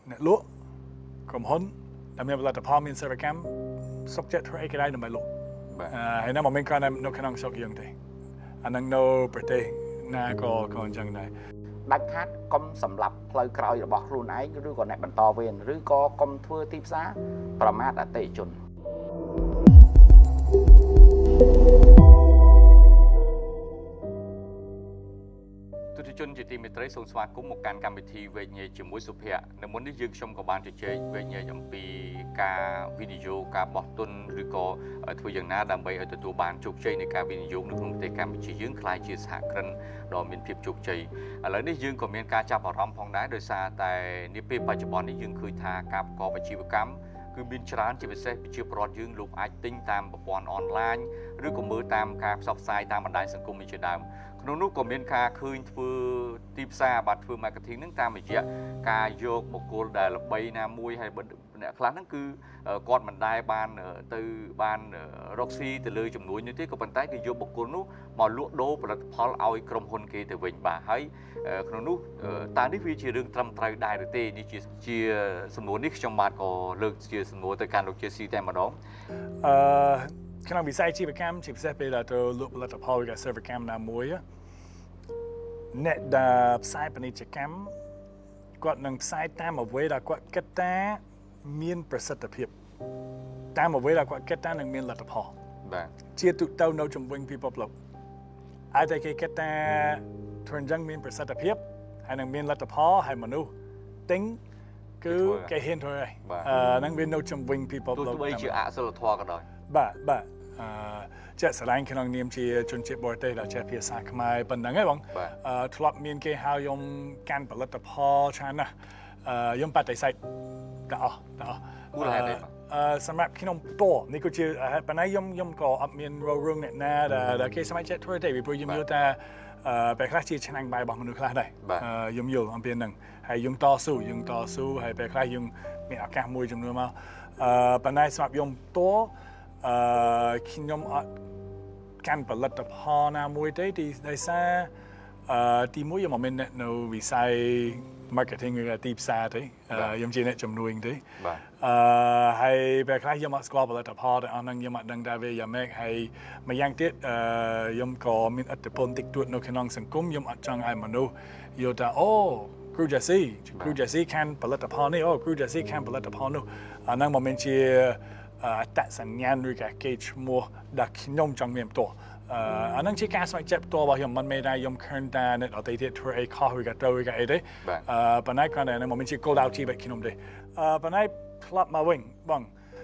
អ្នកលក់ក្រុមហ៊ុនដែលមានផលិតផលមានសេវាកម្មសុខចិត្តធ្វើអីក៏ได้ដើម្បីលក់ហើយនៅមិនមែនគ្រាន់តែនៅក្នុងស្រុកយើងទេអានឹងនៅប្រទេសណាក៏អញ្ចឹងដែរដាច់ខាតកុំសម្លាប់ផ្លូវក្រោយរបស់ខ្លួនឯងឬក៏អ្នកបន្តវេនឬក៏កុំធ្វើទីផ្សារប្រមាថអតិថិជនទុតិជនជាទីមេត្រីសូមស្វាគមន៍មកកាន់កម្មវិធីវេញញែកជាមួយសុភ័ក្រនៅមុននេះយើងខ្ញុំក៏បានជជែកវេញញែកអំពីការវិនិយោគការបោះទុនឬក៏ធ្វើយ៉ាងណាដើម្បីឲ្យទទួលបានជោគជ័យនៃការវិនិយោគនៅក្នុងប្រទេសកម្ពុជាយើងក្លាយជាសហគ្រិនដ៏មានភាពជោគជ័យឥឡូវនេះយើងក៏មានការចាប់អារម្មណ៍ផងដែរដោយសារតែនាពេលបច្ចុប្បន្ននេះយើងឃើញថាការប្រកបអាជីវកម្មគឺមានច្រើនជាពិសេសប្រជាពលរដ្ឋយើងលោកអាចទិញតាមប្រព័ន្ធអនឡាញឬក៏មើលតាមការផ្សព្វផ្សាយតាមបណ្ដាញសង្គមជាដើមក្នុងនោះក៏មានការឃើញធ្វើទីផ្សារបាទធ្វើ marketing ហ្នឹងតាមរយៈការយកបុគ្គលដែលល្បីណាមួយហើយអ្នកខ្លះហ្នឹងគឺគាត់មិនដែលបានទៅបានរកស៊ីទៅលើចំនួននេះទេក៏ប៉ុន្តែគេយកបុគ្គលនោះមកលក់ដូរផលិតផលឲ្យក្រុមហ៊ុនគេទៅវិញបាទហើយក្នុងនោះតើនេះវាជារឿងត្រឹមត្រូវដែរឬទេនេះជាសំណួរនេះខ្ញុំបាទក៏លើកជាសំណួរទៅកាន់លោកជាស៊ីតែម្ដងក្នុងវិស័យអាជីវកម្មជាពិសេសពេលដែលទៅលក់ផលិតផលឬក៏សេវាកម្មណាមួយអ្នកដែលផ្សាយពាណិជ្ជកម្មគាត់នឹងផ្សាយតាមអ្វីដែលគាត់គិតថាមានប្រសិទ្ធភាពតាមអ្វីដែលគាត់គិតថានឹងមានលទ្ធផលបាទជាទូទៅនៅជំវិញពិភពលោកអាចតែគេគិតថាធ្វើអញ្ចឹងមានប្រសិទ្ធភាពហើយនឹងមានលទ្ធផលហើយមនុស្សទិញគឺគេហ៊ានធ្វើហើយហ្នឹងវានៅជំវិញពិភពលោកទោះបីជាអសិលធម៌ក៏ដោយបាទចេះស្រឡាញ់ក្នុងនាមជាជនជាតិបរទេសដែលចេះភាសាខ្មែរប៉ុណ្ណឹងហ៎បងធ្លាប់មានគេហៅខ្ញុំកាន់ផលិតផលច្រើនណាស់ខ្ញុំបដិសេធទាំងអស់មូលហេតុអីសម្រាប់ខ្ញុំផ្ទាល់នេះគឺជាប៉ុន្តែខ្ញុំក៏អត់មានរឿងអ្នកណាដែលគេស្ម័គ្រចិត្តធ្វើទេពីព្រោះខ្ញុំយល់ថាពេលខ្លះជាឆ្នាំងបាយរបស់មនុស្សខ្លះដែរខ្ញុំយល់អំពីហ្នឹងហើយយើងតស៊ូហើយពេលខ្លះយើងមានឱកាសមួយចំនួនមកប៉ុន្តែសម្រាប់ខ្ញុំផ្ទាល់ខ្ញុំអត់កាន់ផលិតផលណាមួយទេដោយសារទីមួយខ្ញុំមិនមែនអ្នកនៅវិស័យ marketing ឬទីផ្សារទេខ្ញុំជាអ្នកជំនួយទេហើយពេលខ្លះខ្ញុំអត់ស្គាល់ផលិតផលតែអស់ហ្នឹងខ្ញុំអត់ដឹងថាវាយ៉ាងម៉េចហើយម្យ៉ាងទៀតខ្ញុំក៏មានឥទ្ធិពលតិចតួចនៅក្នុងសង្គមខ្ញុំអត់ចង់ឲ្យមនុស្សយល់ថាអូគ្រូជាស៊ីខានផលិតផលនេះអូគ្រូជាស៊ីខានផលិតផលនោះអាហ្នឹងមិនមែនជាអត្តសញ្ញាណឬក៏គេឈ្មោះដែលខ្ញុំចង់មានផ្ទាល់អាហ្នឹងជាការស្វែងចិត្តផ្ទាល់របស់ខ្ញុំមិនមែនថាខ្ញុំឃើញថាអ្នកដទៃទៀតធ្វើអីខុសឬក៏ត្រូវឬក៏អីទេប៉ុន្តែគ្រាន់តែមិនមែនជាគោលដៅជីវិតខ្ញុំទេប៉ុន្តែផ្លាប់មកវិញបង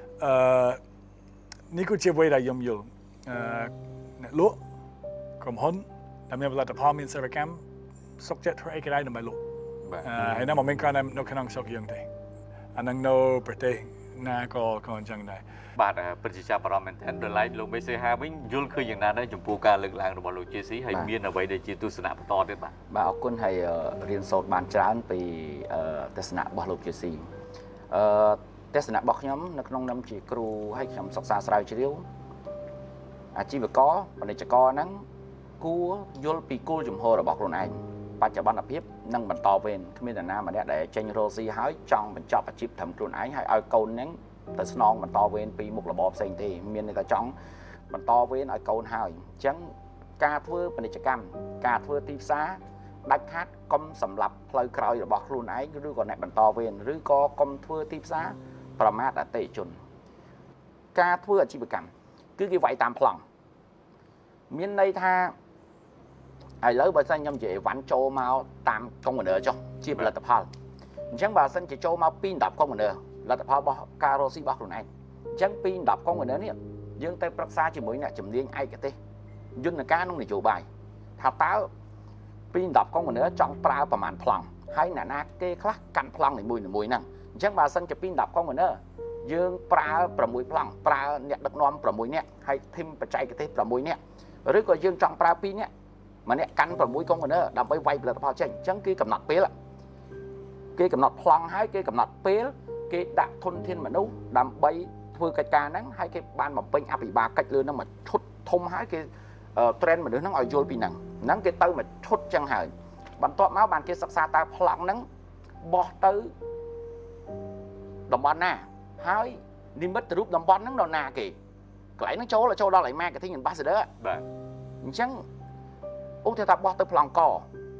នេះគឺជាអ្វីដែលខ្ញុំយល់អ្នកលក់ក្រុមហ៊ុនដែលមានផលិតផលមានសេវាកម្មសុខចិត្តធ្វើអីក៏ได้ដើម្បីលក់ហើយនៅមិនមែនគ្រាន់តែនៅក្នុងស្រុកយើងទេអាហ្នឹងនៅប្រទេសណាក៏អញ្ចឹងដែរបាទប្រជាចាប់អារម្មណ៍មែនទែនដល់ឡែកលោកមេសេហាវិញយល់ឃើញយ៉ាងណាដែរចំពោះការលើកឡើងរបស់លោកជាស៊ីហើយមានអ្វីដែលជាទស្សនៈបន្តទៀតបាទអរគុណហើយរៀនសូត្របានច្រើនពីទស្សនៈរបស់លោកជាស៊ីទស្សនៈរបស់ខ្ញុំនៅក្នុងនាមជាគ្រូហើយខ្ញុំសិក្សាស្រាវជ្រាវអាជីវករពាណិជ្ជករហ្នឹងគួរយល់ពីគោលជំហររបស់ខ្លួនឯងបច្ចុប្បន្នភាពនិងបន្តវេនគ្មាននរណាម្នាក់ដែលចេញរកស៊ីហើយចង់បញ្ចប់អាជីពត្រឹមខ្លួនឯងហើយឲ្យកូនហ្នឹងទៅស្នងបន្តវេនពីមុខរបរផ្សេងទេមានន័យថាចង់បន្តវេនឲ្យកូនហើយអញ្ចឹងការធ្វើពាណិជ្ជកម្មការធ្វើទីផ្សារដាច់ខាតកុំសម្លាប់ផ្លូវក្រោយរបស់ខ្លួនឯងឬក៏អ្នកបន្តវេនឬក៏កុំធ្វើទីផ្សារប្រមាថអតិថិជនការធ្វើអាជីវកម្មគឺគេវាយតាមប្លង់មានន័យថាឥឡូវបើសិនខ្ញុំនិយាយអីវ៉ាន់ចូលមកតាមកុងតឺន័រចុះជាផលិតផលអញ្ចឹងបើសិនជាចូលមកពី10កុងតឺន័រផលិតផលរបស់ការរកស៊ីរបស់ខ្លួនឯងអញ្ចឹងពី10កុងតឺន័រនេះយើងទៅប្រឹក្សាជាមួយអ្នកជំនាញឯកទេសយន្តការក្នុងនយោបាយថាតើពី10កុងតឺន័រចង់ប្រើប្រមាណប្លង់ហើយអ្នកណាគេខ្លះកាន់ប្លង់នីមួយហ្នឹងអញ្ចឹងបើសិនជាពី10កុងតឺន័រយើងប្រើ6ប្លង់ប្រើអ្នកដឹកនាំ6នាក់ហើយធីមបច្ចេកទេស6នាក់ឬក៏យើងចង់ប្រើ2នាក់ម្នាក់កាន់6កុងតឺន័រដើម្បីវាយផលិតផលចេញអញ្ចឹងគេកំណត់ពេលគេកំណត់ប្លង់ហើយគេកំណត់ពេលគេដាក់ធនធានមនុស្សដើម្បីធ្វើកិច្ចការហ្នឹងហើយគេបានបំពេញអភិបាលកិច្ចលើហ្នឹងមកឈុតធំហើយគេ trend មនុស្សហ្នឹងឲ្យយល់ពីហ្នឹងគេទៅមកឈុតចឹងហើយបន្ទាប់មកបានគេសិក្សាតើប្លង់ហ្នឹងបោះទៅតំបន់ណាហើយនិមិត្តរូបតំបន់ហ្នឹងដល់ណាគេកន្លែងហ្នឹងចូលដល់ឯ marketing ambassador បាទអញ្ចឹងឧទាហរណ៍ថាបោះទៅប្លង់ក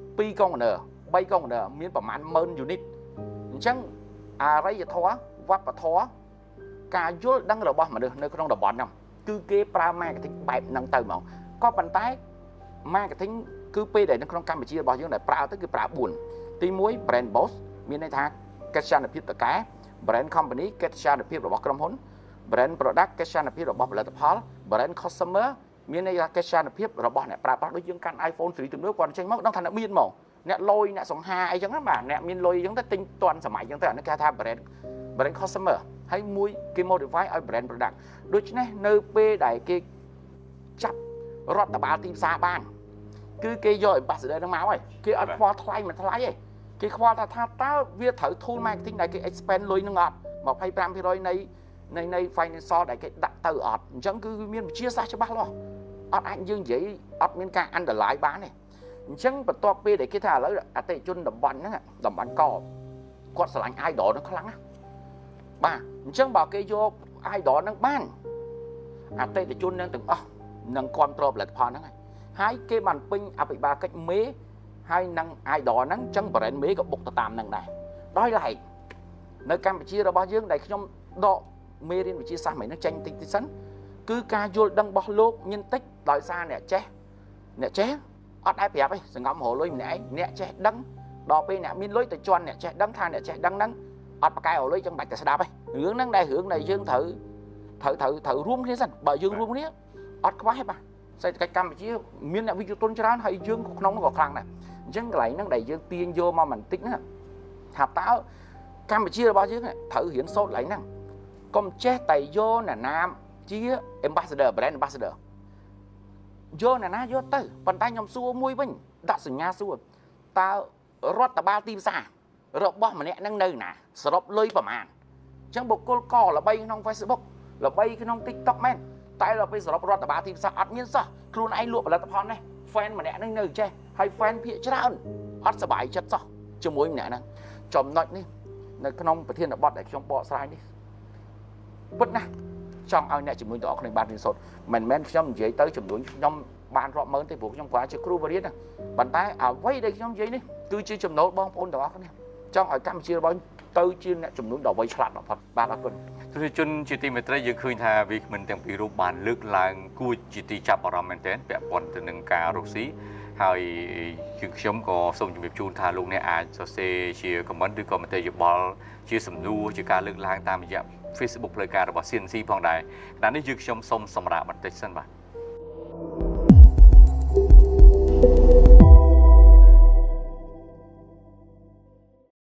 2 container 3 container មានប្រមាណ10000 unit អញ្ចឹងអរិយធម៌វប្បធម៌ការយល់ដឹងរបស់មនុស្សនៅក្នុងតំបន់ហ្នឹងគឺគេប្រើ marketing បែបហ្នឹងទៅហ្មងក៏ប៉ុន្តែ marketing គឺពេលដែលនៅក្នុងកម្ពុជារបស់យើងដែលប្រើទៅគឺប្រើ4ទី1 brand boss មានន័យថាកិច្ចសន្តិភាពតកែ brand company កិច្ចសន្តិភាពរបស់ក្រុមហ៊ុន brand product កិច្ចសន្តិភាពរបស់ផលិតផល brand customer មានន័យថាកិច្ចសន្តិភាពរបស់អ្នកប្រើប្រាស់ដូចយើងកាន់ iPhone សេរីទំនើបគាត់ចេញមកដឹងថាអ្នកមានមកអ្នកលុយអ្នកសង្ហាអីចឹងណាបាទអ្នកមានលុយអញ្ចឹងទៅទិញទាន់សម័យអញ្ចឹងទៅអានេះគេថា brand customer ហើយមួយគេ modify ឲ្យ brand product ដូច្នេះនៅពេលដែលគេចាប់រដ្ឋបាលទីផ្សារបានគឺគេយក ambassador ហ្នឹងមកហើយគេអត់ខ្វល់ថ្លៃមិនថ្លៃទេគេខ្វល់ថាតើវាត្រូវ tool marketing ដែលគេ expand លុយហ្នឹងអត់ 25% នៃ financial ដែលគេដាក់ទៅអត់អញ្ចឹងគឺមានវិជាសាស្ត្រច្បាស់លាស់អត់អាចយើងនិយាយអត់មានការ underline បានទេអញ្ចឹងបន្ទាប់ពេលដែលគេថាឥឡូវអតិថិជនតំបន់ហ្នឹងតំបន់កគាត់ស្រឡាញ់ idol ហ្នឹងខ្លាំងណាស់បាទអញ្ចឹងបើគេយក idol ហ្នឹងបានអតិថិជននឹងទាំងអស់នឹងគ្រប់គ្រងផលិតផលហ្នឹងហើយគេបានពេញអភិបាលកិច្ចមេហើយនឹង idol ហ្នឹងអញ្ចឹង brand មេក៏បុកទៅតាមហ្នឹងដែរដោយឡែកនៅកម្ពុជារបស់យើងដែលខ្ញុំដកមេរៀនវិទ្យាសាស្ត្រមិញហ្នឹងចេញតិចសិនគឺការយល់ដឹងរបស់លោកមានតិចដោយសារអ្នកចេះអត់ដែរប្រាប់ទេសង្ងំរលុយម្នាក់ឯងអ្នកចេះដឹងដល់ពេលអ្នកមានលុយទៅជន់អ្នកចេះដឹងថាអ្នកចេះដឹងហ្នឹងអត់ប្រកែរលុយចឹងបាច់តែស្ដាប់ទេរឿងហ្នឹងដែលយើងត្រូវរួមគ្នាសិនបើយើងរួមគ្នាអត់ខ្វះទេបាទសេដ្ឋកិច្ចកម្ពុជាមានអ្នកវិទ្យាទន់ច្រើនហើយយើងក្នុងនោះក៏ខ្លាំងដែរអញ្ចឹងកន្លែងហ្នឹងដែលយើងទាញយកមកបន្តិចហ្នឹងថាតើកម្ពុជារបស់យើងត្រូវរៀនសូត្រកន្លែងហ្នឹងកុំចេះតែយកអ្នកណាជា ambassador brand ambassador យកអ្នកណាយកទៅប៉ុន្តែខ្ញុំសួរមួយវិញដាក់សញ្ញាសួរតើរដ្ឋបាលទីផ្សាររបស់ម្នាក់ហ្នឹងនៅណាសរុបលុយប្រមាណអញ្ចឹងបុគ្គលកល្បីក្នុង Facebook ល្បីក្នុង TikTok មែនតែដល់ពេលសរុបរដ្ឋបាលទីផ្សារអត់មានសោះខ្លួនឯងលក់ផលិតផលនេះ fan ម្នាក់ហ្នឹងនៅចេះហើយ fan ភាគច្រើនអត់សប្បាយចិត្តសោះជាមួយម្នាក់ហ្នឹងចំណុចនេះនៅក្នុងប្រធានបទដែលខ្ញុំបកស្រាយនេះពិតណាស់ចង់ឲ្យអ្នកជំនួយទាំងអស់គ្នាបានរៀនសូត្រមិនមែនខ្ញុំនិយាយទៅជំនួយខ្ញុំបានរាប់ម៉ឺនទេព្រោះខ្ញុំគាត់ជាគ្រូបរិញ្ញាបត្រប៉ុន្តែអ្វីដែលខ្ញុំនិយាយនេះគឺជាចំណូលបងប្អូនទាំងអស់គ្នាចង់ឲ្យកម្ពុជារបស់ទៅជាអ្នកជំនួយដ៏វៃឆ្លាតបំផុតបាទអរគុណទស្សនិកជនជាទីមេត្រីយើងឃើញថាវាគ្មិនទាំងពីររូបបានលើកឡើងគួរជាទីចាប់អារម្មណ៍មែនទែនពាក់ព័ន្ធទៅនឹងការរកស៊ីហើយខ្ញុំក៏សូមជម្រាបជូនថាលោកអ្នកអាចសរសេរជា comment ឬក៏មតិយោបល់ជាសំណួរជាការលើកឡើងតាមរយៈ Facebook ផ្លូវការរបស់ CNC ផងដែរខណៈនេះយើងខ្ញុំសូមសម្រាប់បន្តិចសិនបាទ